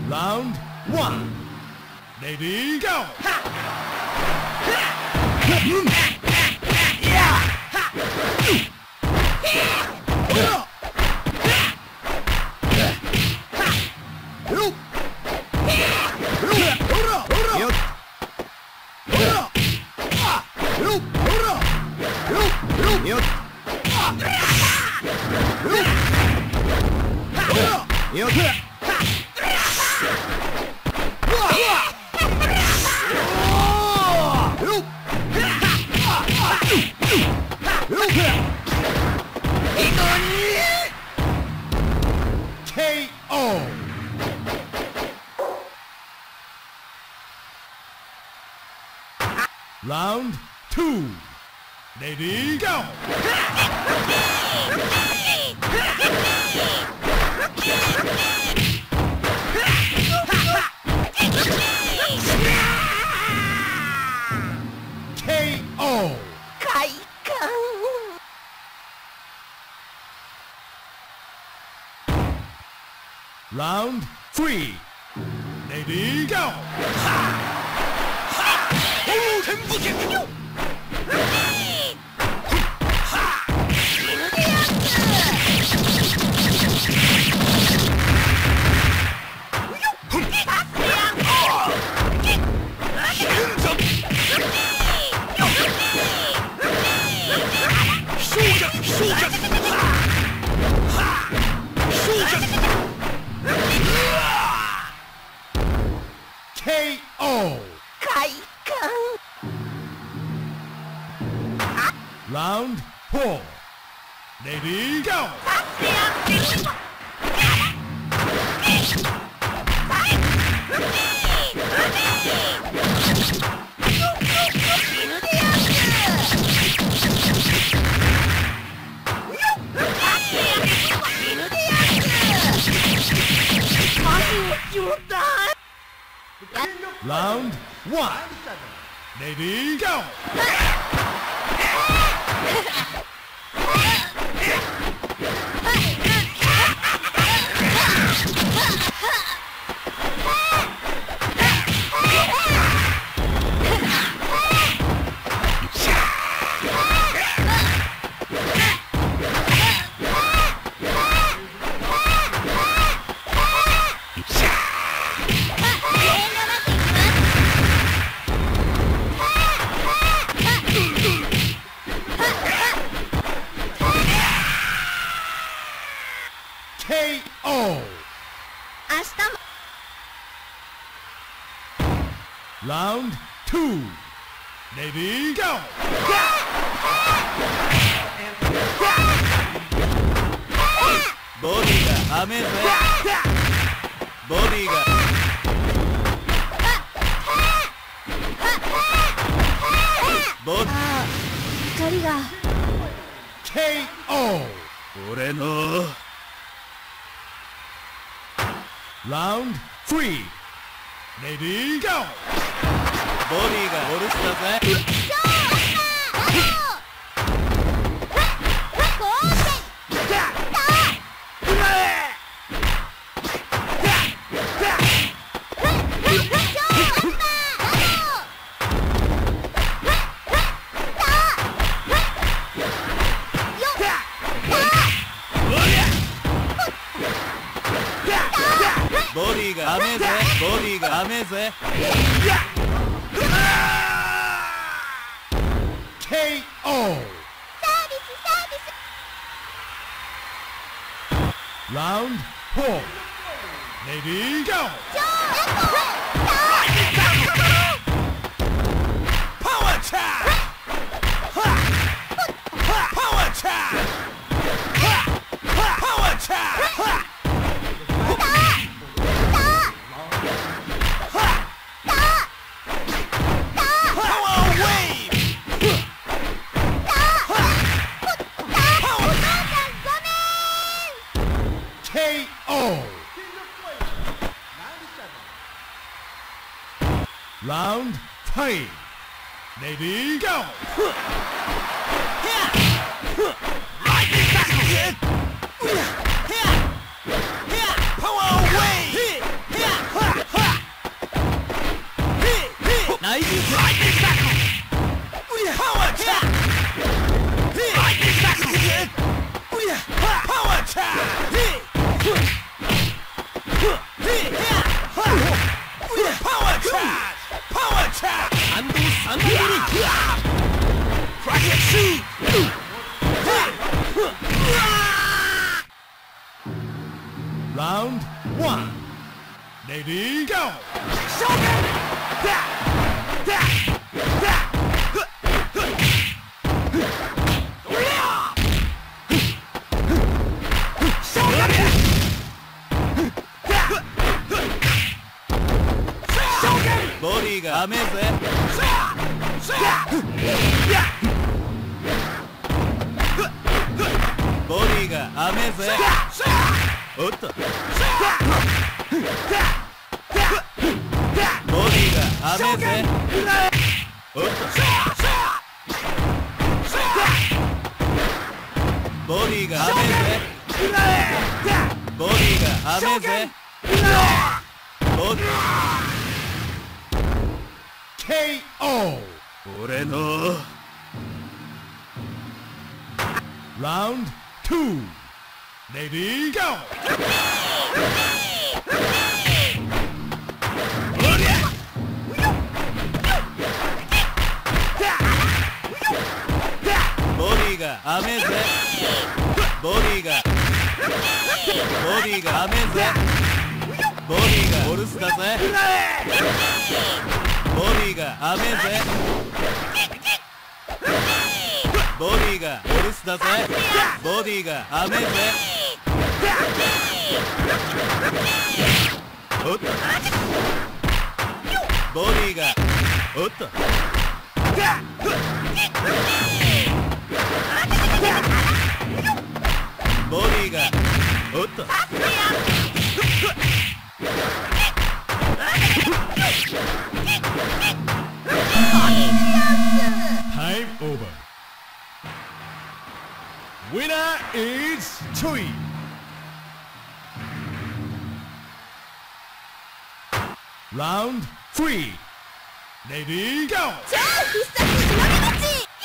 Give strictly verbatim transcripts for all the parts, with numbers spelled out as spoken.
Round one. Lady, go! K O. Round two. Lady, go! K O. Round three. Lady, go! K O. Round four. Lady, go! Round one. Lady, go! K O. Round two. Lady, go! Bodyが雨ぜ。Bodyが。Body。 光が。 K O. 俺の。 Round three. Lady, go! ボディがお留守だぜ。ボディが雨ぜ。ボディが雨ぜ。 K O. Round four. Lady, go! Power tap! Power tap! Power tap! K O. Round five. Lady, go! Power away! attack! 感動三段蹴り Crack it! Shoot! Round one. Lady, go! Shogun! Da! Da! Da! Shogun! Da! Shogun! ボディが甘えぜ ボディが甘えぜおっとボディが甘えぜおっとボディが甘えぜボディが甘えぜボディケーオー! 俺の Round two. Lady, go! ボディが甘えぜボディがボディが甘えぜボディがお留守だぜボディが甘えぜボディがお留守だぜボディが甘えぜおっとボディがおっとボディがおっと Time over. Winner is Chui. Round three. Lady, go! 超必殺しのぎ勝ち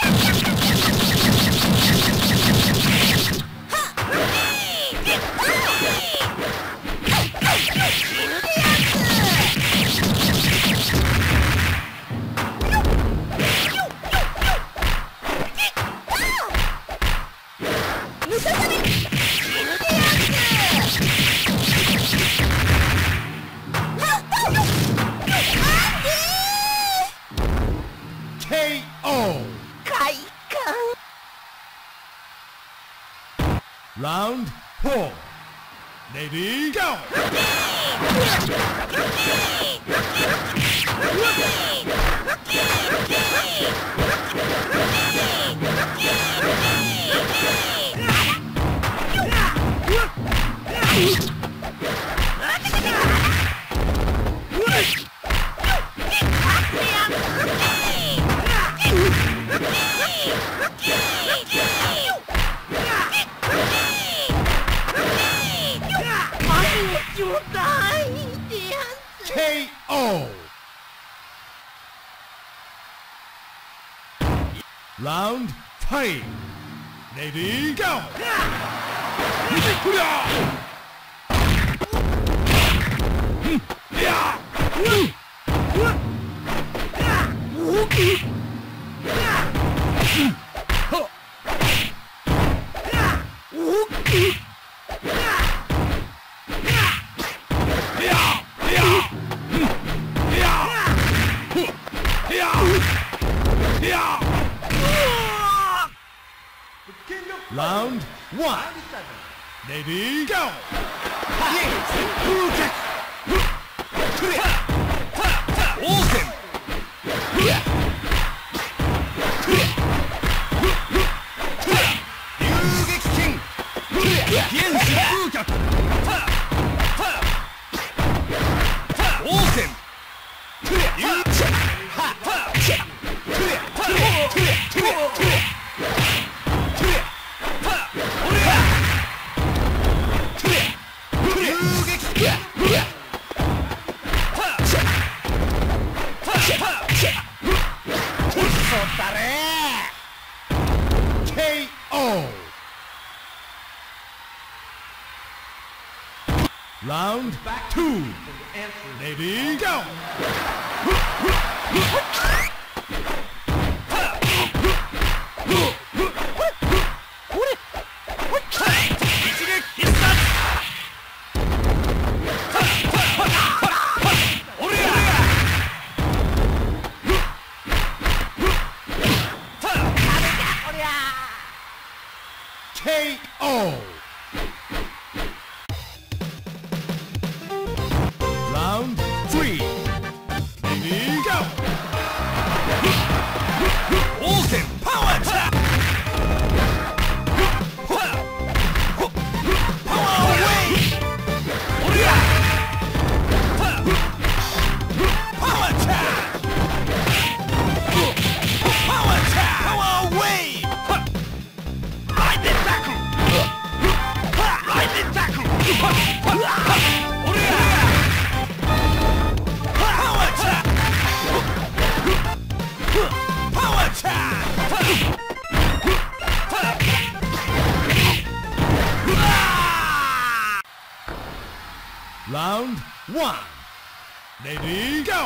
ケーオー! 快感 Round four. Lady, go! ケーオー! Round five. Lady, go! Round one. Lady, go! Round two. Ready, go! K O. Round three. Ready, go! Open power attack! Power away! Power attack! Power attack! Power away! Lightning tackle! Lightning tackle! Power attack! Power attack! Round one. Ready, go!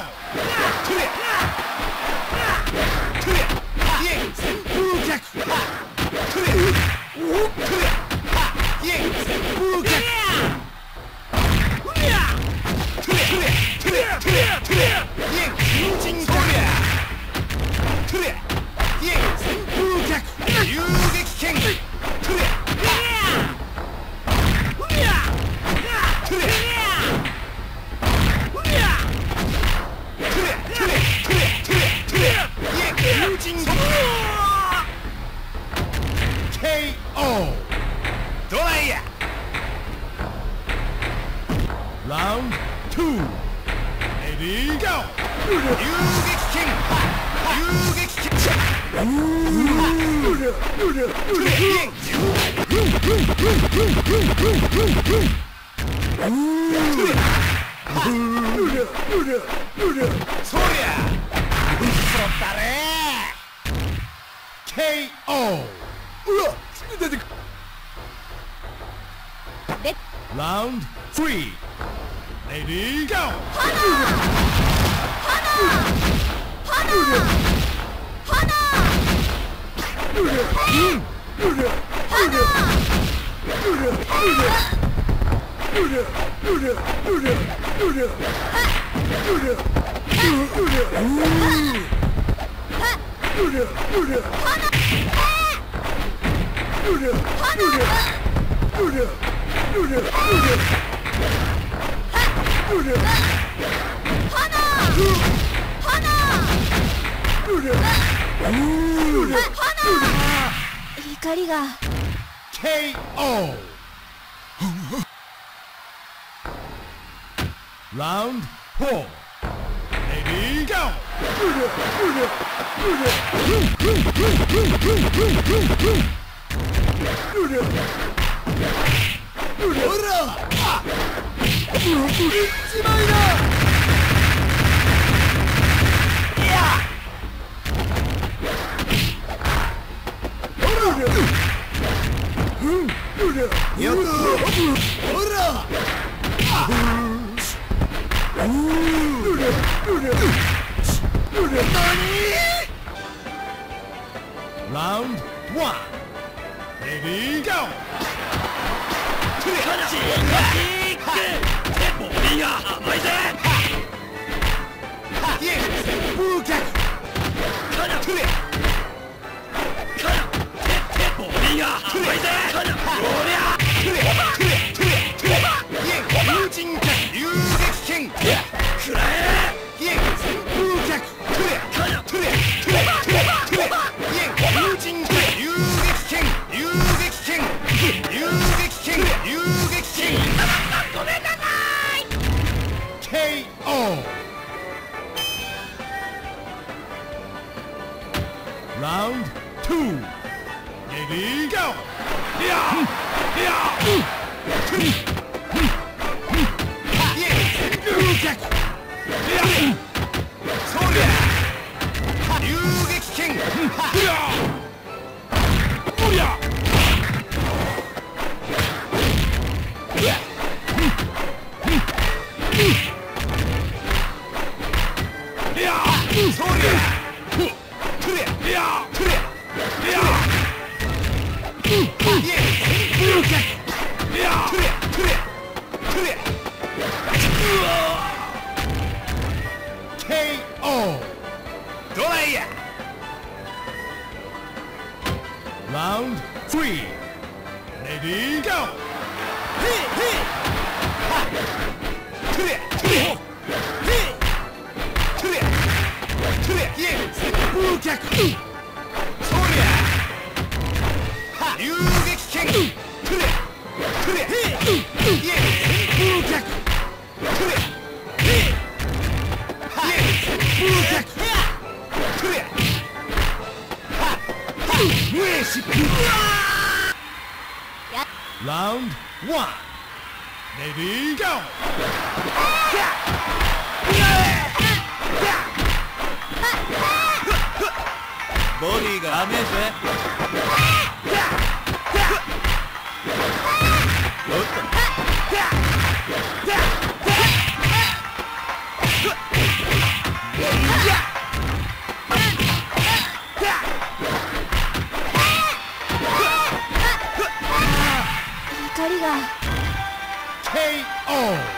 K O. どないや Round two. Ready, go! 遊撃剣遊撃剣そりゃそったれ K O. うわ出てく Round three. Ready, go! 怒りが K O. Round four. Ready, go! ほら一枚だいやよくほら Round one. Ready, go! いや甘いぜ風脚かなトゥレかなててぼりが甘いぜかなおりゃトゥレトゥレトゥレトゥレ風神脚遊撃剣くらえ風脚トゥレかなトゥレトゥレトゥレトゥレ風神脚遊撃剣遊撃剣遊撃剣遊撃剣ケーオーどないや。 ラウンドスリー レディーゴー。 へいへいはっくれくれへいくれくれイエ旋風脚そりゃは遊撃剣くれくれへいイエ旋風脚くれへいはイエ旋風脚くれはは無礼しラウンドワン レディーゴー。 ボディが甘えぜ。おっと怒りがケーオー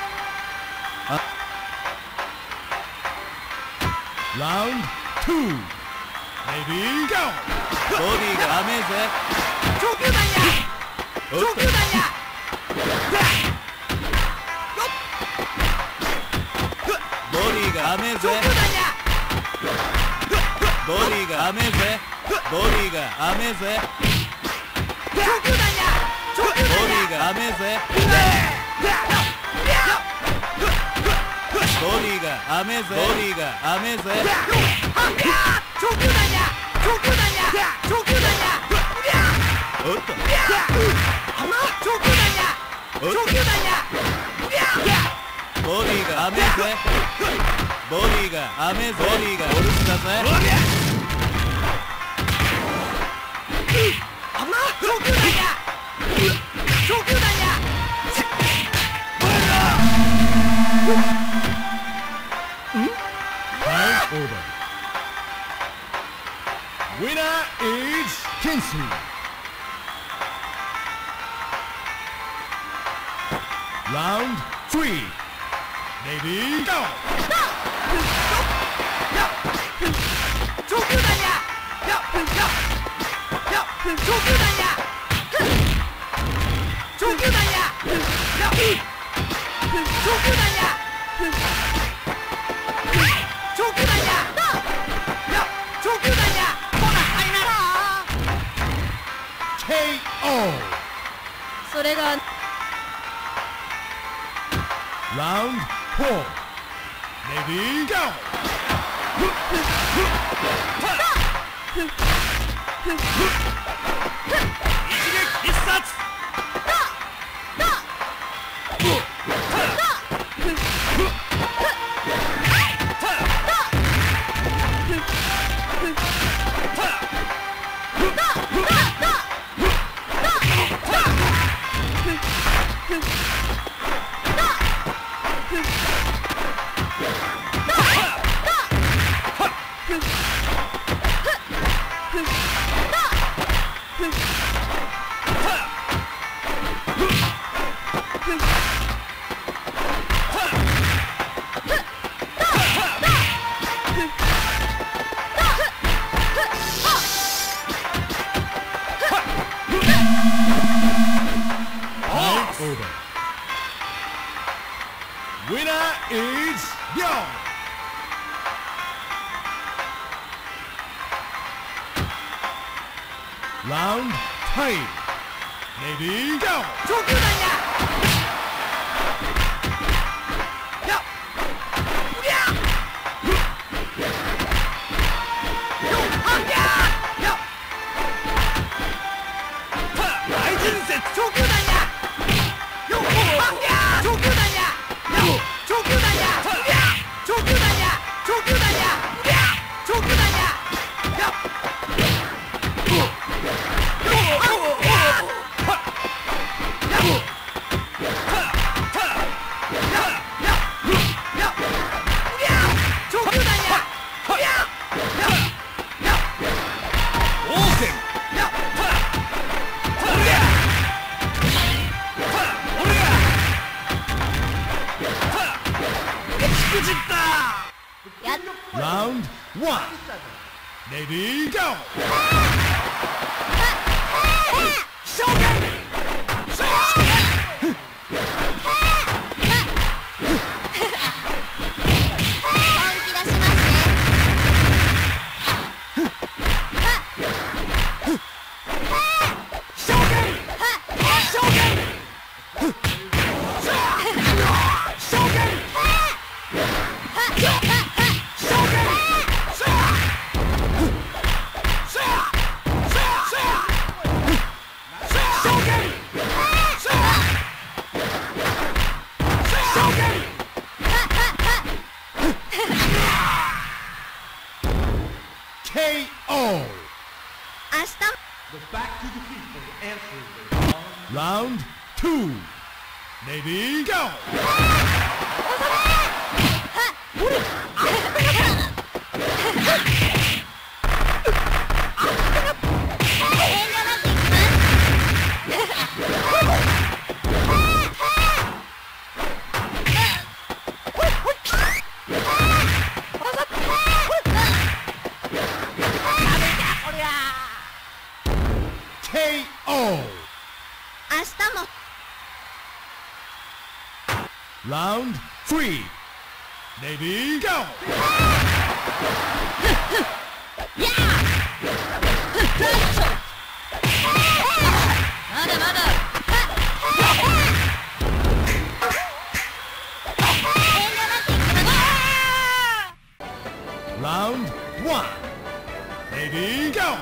ラウンドツー レディーゴー。 ボディが甘えぜ。 長球弾や長球弾やボディが甘えぜ。 長球弾やボディが甘えぜ。ボディが甘えぜ。 長球弾や長球ボ弾ディが甘えぜ。ボディが甘えぜ。ボディが甘えぜ。 長球弾や長球弾や長球弾やおっと長球弾や長球弾やボディが甘えぜ。ボディが甘えぜ。ボディがお留守だぜ。 長球弾や長球弾や Time over. Winner is Kinsu. Round three. Lady go. 長球弾や長球弾や長球弾や長球弾や長球弾や長球弾やほらあいならケーオー. それが Round four. Lady go. 一撃必殺。 Over. Winner is Yo. Round three. Lady go. 長球弾ややうりゃよあっやや大人説。 長球弾やよあっや長球弾やや長球弾やうりゃ長球弾や長球弾やうりゃ長球弾ややよあっやじった。 やっ Round one. Ready, go! 証言証言本気出します証言証言証言ケーオー. 明日 Round two. Ready, go! ケーオー. 明日も Round three. Ready, go! まだまだ Round one. Ready, go!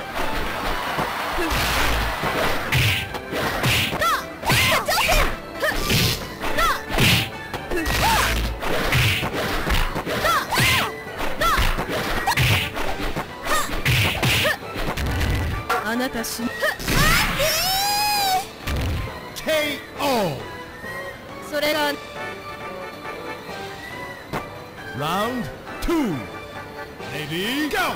あなたしケーオー. それが Round two. Ready, go!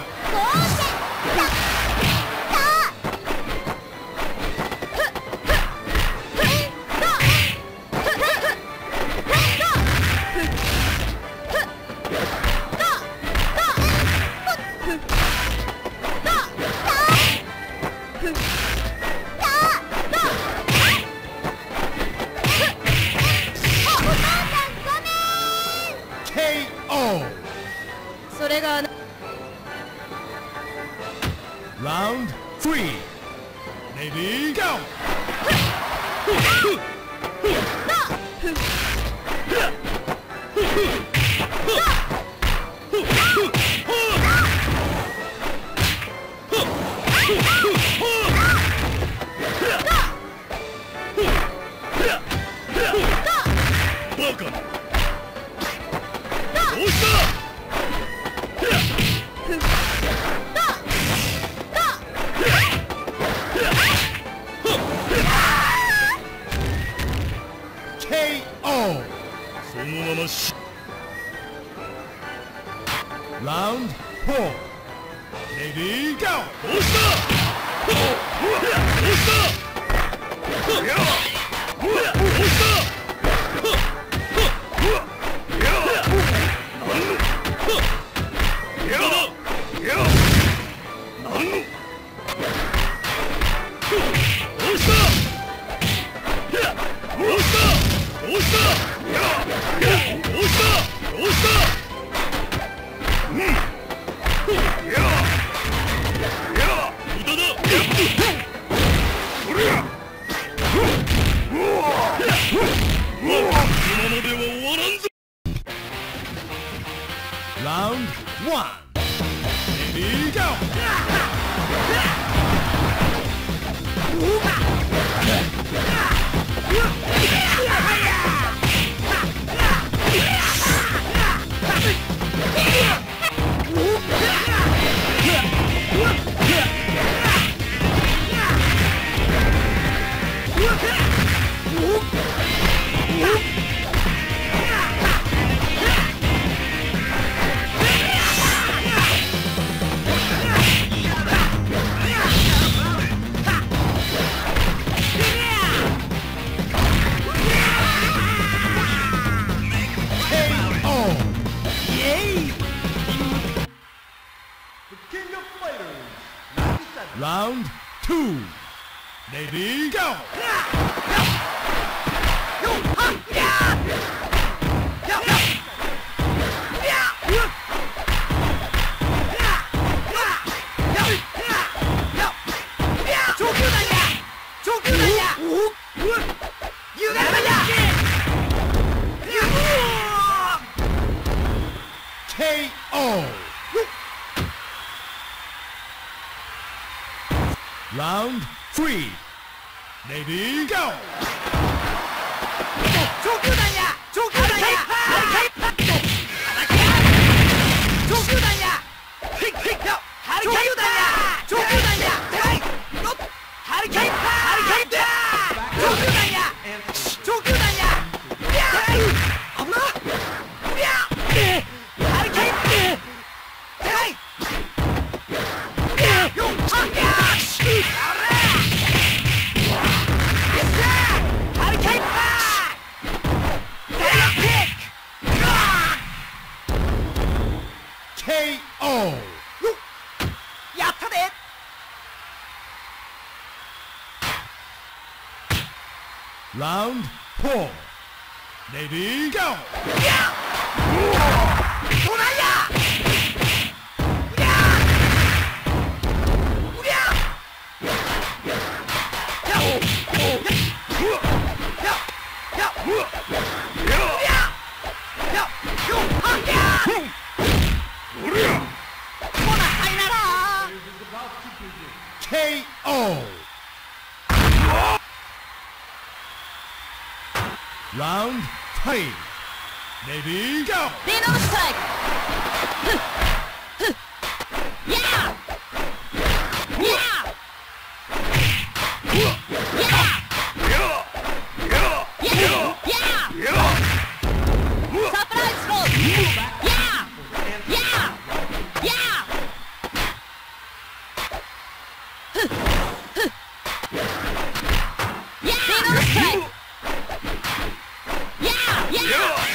ケーオー. それが Round three. Ready, go! バカな。どうした。 ケーオー. そのままし。 Round four. Ready, go! どうした。どうした。いや。どうした。いや。なんの。いや。いや。なんの。どうした。どうした。どうした。いや。いや。どうした。どうした。 うん。いや。いや。無駄だ。これや。うわ。今のでは終わらんぞ。 Round one. Ready, go! い Round two. Lady, go! K O. Round three. Lady, go! 上級弾や上級弾や上級弾や上級弾や上級弾やハリケーンハリケーン上級弾や上級弾や危なハリケーンよっはっハリケーン K O. やったで Round four. Lady, go! どないやうりゃうりゃやおややうりゃやよはっやほなさいなら K O. Round three. Lady, go! ディノストライクふっふっやーやーやーやーサプライズローやーやーやーふっふっやーディノストライクやーやー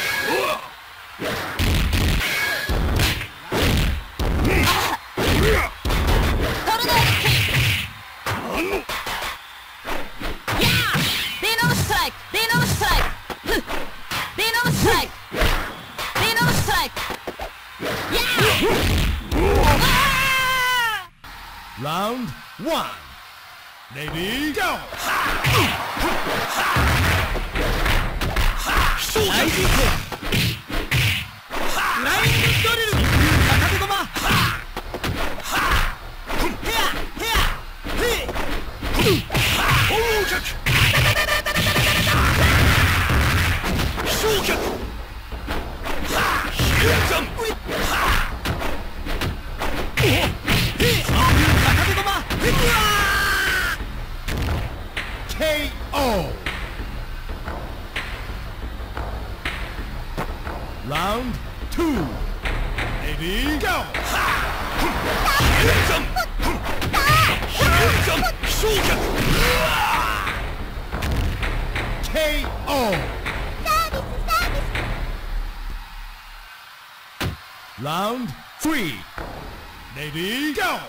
Round one. Lady, go! ライジングフライングドリル片手駒ヘアヘアヘイ砲脚焼脚ヒュンジャン片手駒 K O. Round two. Lady, go! 焼脚 K O. Round three. Lady, go!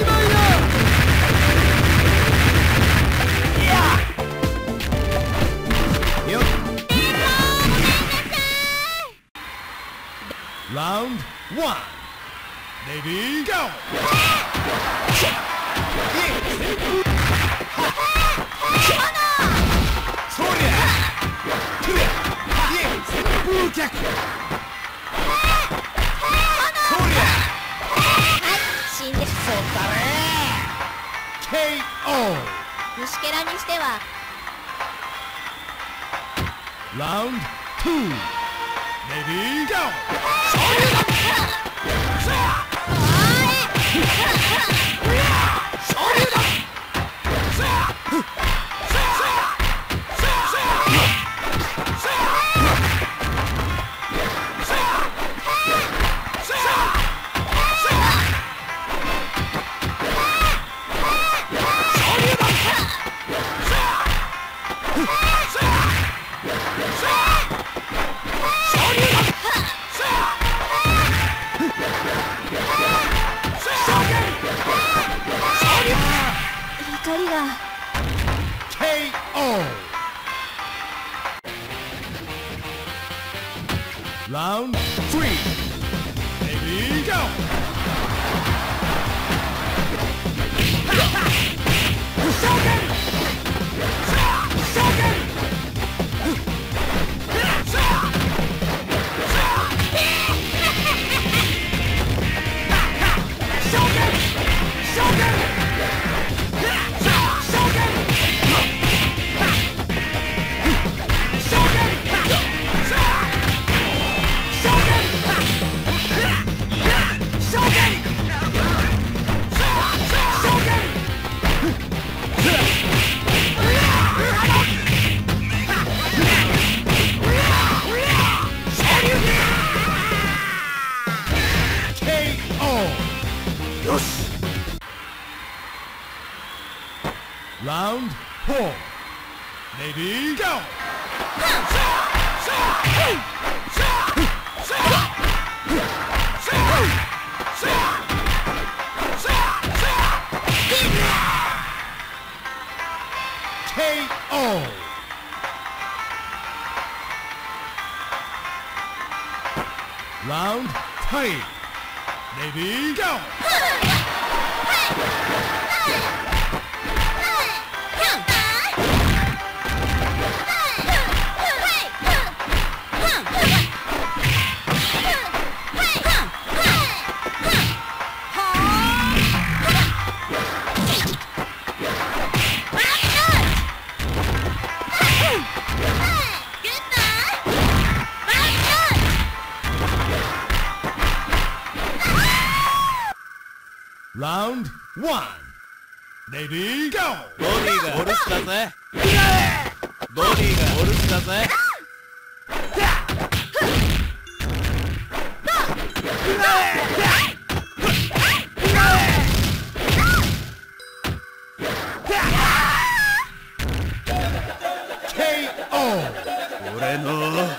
や Ready, go! そりゃくれ旋風脚そりゃ死んでそったねケーオー虫けらにしては Round two. Ready, go! 光がケーオー Round three. Ready, go! よし Round four. Ready, go! ケーオー Round three. Ready, go! ラウンドワン Ready, go! ボディがお留守だぜボディがお留守だぜケーオー俺の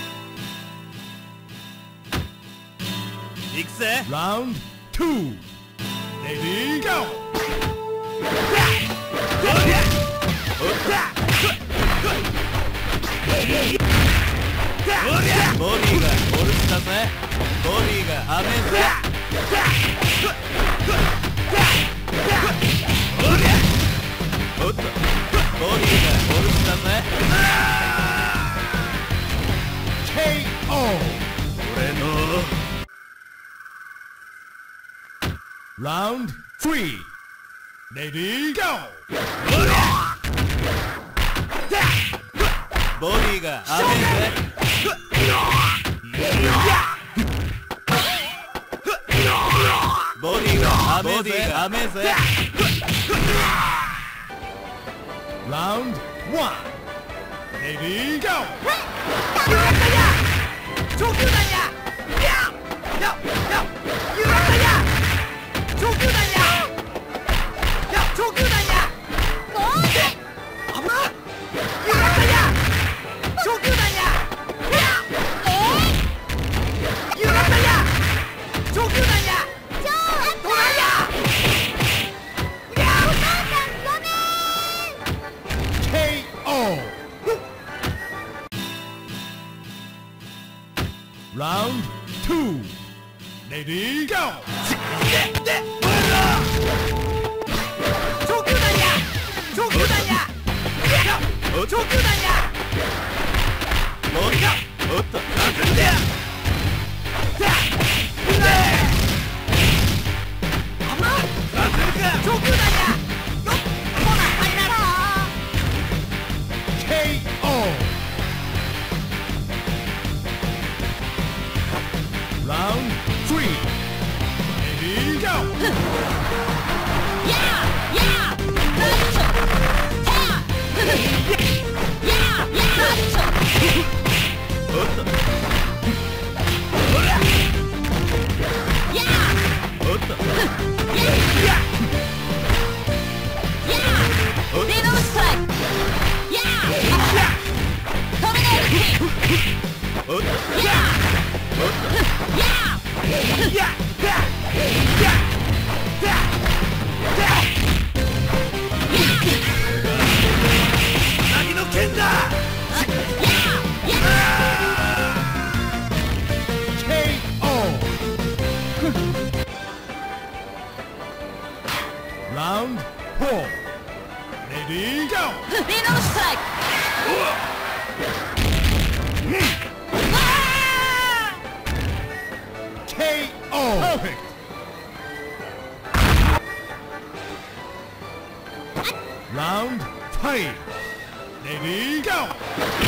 行くぜラウンドツー Ready, go! ボディがお留守だぜボディが甘えぜおっとボディがお留守だぜケーオー俺のラウンドスリー Ready, go! ボディが甘えぜボディが甘えぜ甘えぜラウンドワン Ready, go! 上級弾ややややゆらったや上級弾やや上級弾やゴールあぶなゆらったや上級弾ややゆらったや上級弾やどないややお母さんごめんケーオー ラウンドツー Ready, go! Yeah! Yeah! Nacho! Yeah! Yeah! Yeah! Nacho! Yeah! Yeah! Yeah! Little strike! Yeah! Tornado kick! Yeah! Yeah! 何の剣だ Yeah! Yeah! K O. Round four. Ready, go! Little strike! Ah! K O. Perfect. Round five. Ready, go!